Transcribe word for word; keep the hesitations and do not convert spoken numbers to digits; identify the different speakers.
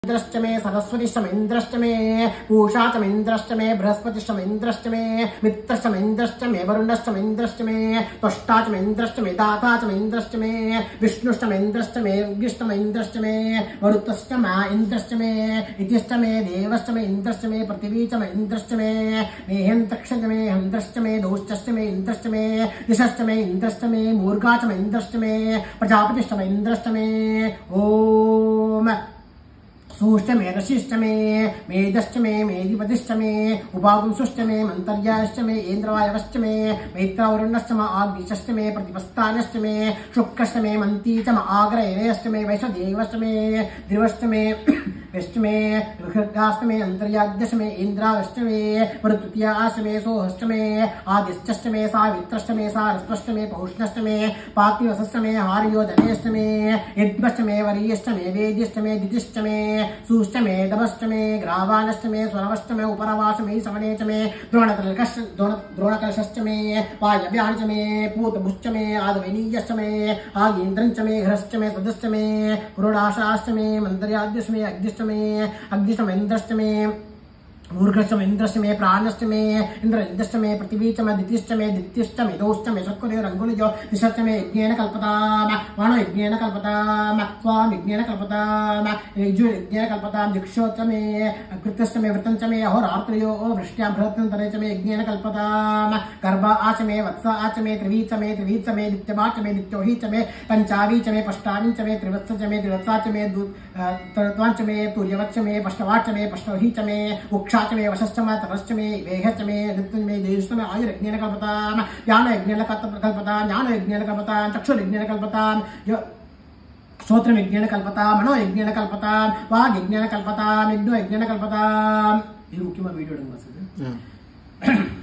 Speaker 1: इंद्रश्च मे सरस्वतीश्च इंद्रश्च मे पूषा च इंद्रश्च मे बृहस्पतिश्च इंद्रश्च मे मित्रश्च इंद्रश्च मे वरुणश्च इंद्रश्च मे त्वष्टा च इंद्रश्च मे दाता च इंद्रश्च मे विष्णुश्च इंद्रश्च मे विष्णु इंद्रश्च मे मरुतश्च मा इंद्रश्च मे इतिश्च मे देवश्च मे इंद्रश्च मे पृथिवी च इंद्रश्च मे मेहन्तक्ष मे हंद्रश्च मे दोश्च मे इंद्रश्च मे दिशश्च मे इंद्रश्च मे मूर्गा च इंद्रश्च मे प्रजापतिश्च इंद्रश्च मे ओम सूष्ट मे रशिष्ट मे मेदश्च मे मेधिपतिश्च मे उपागुंसुश्च मे मंतर्याश्च मे इंद्रवायवश्च मे मैत्रावरुणश्च म आग्निश्च मे प्रतिपस्तानश्च मे शुक्रश्च मे मंती च म आग्रयश्च मे वैशदेवश्च मे ध्रुवश्च मे वैश्च मे ऋषगाश्च मे अंतर्याग्यश्च मे इंद्रावश्च मे मरुतृतीयाश्च मे सोहश्च मे आदिश्च मे सावित्रश्च मे सारस्वश्च मे पौष्णश्च मे पातिवसश्च मे हार्योदनेश्च मे यद्भश्च मे वरीयश्च मे वेद्यश्च मे दितिश्च मे सूश्च मे दमश्च मे ग्रावानश्च मे स्वरवश्च मे उपरवास मे समने च मे द्रोणकलकश्च द्रोणकलशश्च मे पायव्याश्च मे पूतभुश्च मे आदविनीयश्च मे आगीन्द्रञ्च मे घृश्च मे सदश्च मे पुरोडाशाश्च मे मन्दर्याद्यश्च मे अग्निश्च मे अग्निश्च मे इन्द्रश्च मे मूर्खश्च मे इंद्रश्च मे प्राणश्च मे इंद्र इंद्रश्च मे पृथिवी च मे दितिश्च मे दित्यश्च मे दोश्च मे शक्रे रंगुनिजो दिशश्च मे यज्ञेन कल्पताम वाणो यज्ञेन कल्पताम स्वाम यज्ञेन कल्पताम यजु यज्ञेन कल्पताम दिक्षोच मे कृतश्च मे वृतञ्च मे अहोरात्रयो वृष्ट्यां बृहत्तरे च मे यज्ञेन कल्पताम गर्भ आच मे वत्स आच मे त्रिवी च मे त्रिवी च मे नित्यवाच मे नित्योहि च मे पंचावी च मे पष्टावी च मे त्रिवत्स च मे त्रिवत्सा च मे तत्वांच मे तुर्यवच्च मे पष्टवाच मे पष्टवहि च मे उक्षा च मे वशश्च मे तपश्च मे वेहश्च मे नित्यं मे देशश्च मे आयुर्यज्ञेन कल्पताम ज्ञानयज्ञेन कल्पताम ज्ञानयज्ञेन कल्पताम चक्षुर्यज्ञेन कल्पताम श्रोत्रयज्ञेन कल्पताम मनोयज्ञेन कल्पताम वाग्यज्ञेन कल्पताम यज्ञोयज्ञेन कल्पताम। ये मुख्यమైన వీడియో